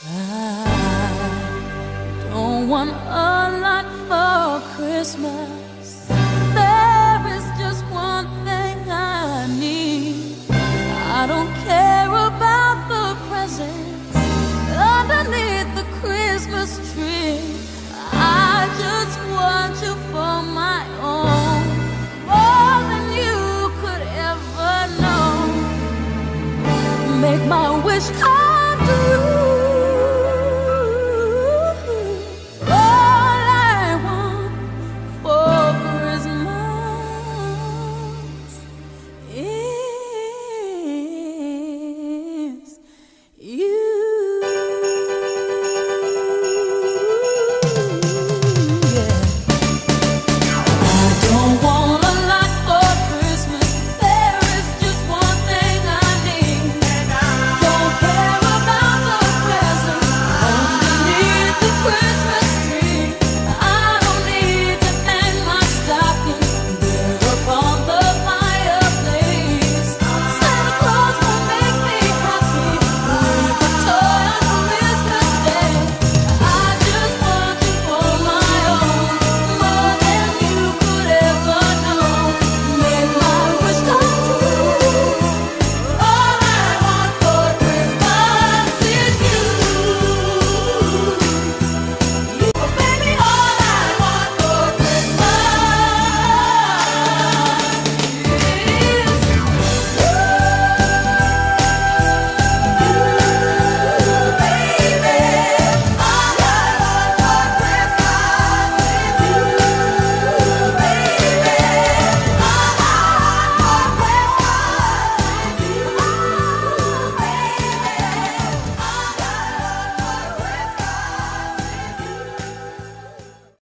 I don't want a lot for Christmas. There is just one thing I need. I don't care about the presents underneath the Christmas tree. I just want you for my own, more than you could ever know. Make my wish come